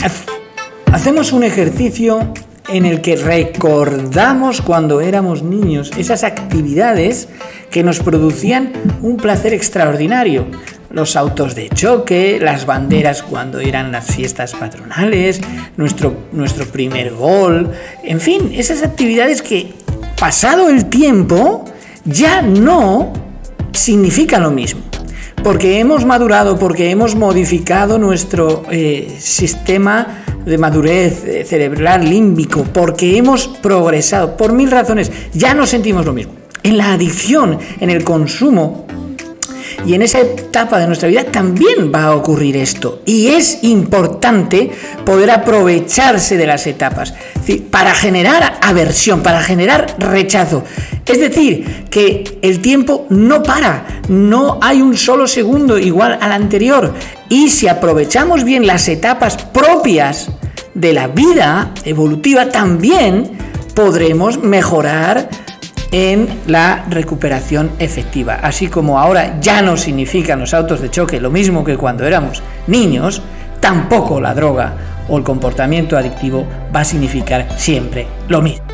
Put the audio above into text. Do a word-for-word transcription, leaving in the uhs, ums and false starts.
hacemos un ejercicio en el que recordamos cuando éramos niños esas actividades que nos producían un placer extraordinario. Los autos de choque, las banderas cuando eran las fiestas patronales, nuestro, nuestro primer gol, en fin, esas actividades que, pasado el tiempo, ya no significan lo mismo. Porque hemos madurado, porque hemos modificado nuestro eh, sistema de madurez eh, cerebral límbico, porque hemos progresado, por mil razones, ya no sentimos lo mismo. En la adicción, en el consumo y en esa etapa de nuestra vida también va a ocurrir esto. Y es importante poder aprovecharse de las etapas, es decir, para generar aversión, para generar rechazo. Es decir, que el tiempo no para, no hay un solo segundo igual al anterior. Y si aprovechamos bien las etapas propias de la vida evolutiva, también podremos mejorar en la recuperación efectiva. Así como ahora ya no significan los autos de choque lo mismo que cuando éramos niños, tampoco la droga o el comportamiento adictivo va a significar siempre lo mismo.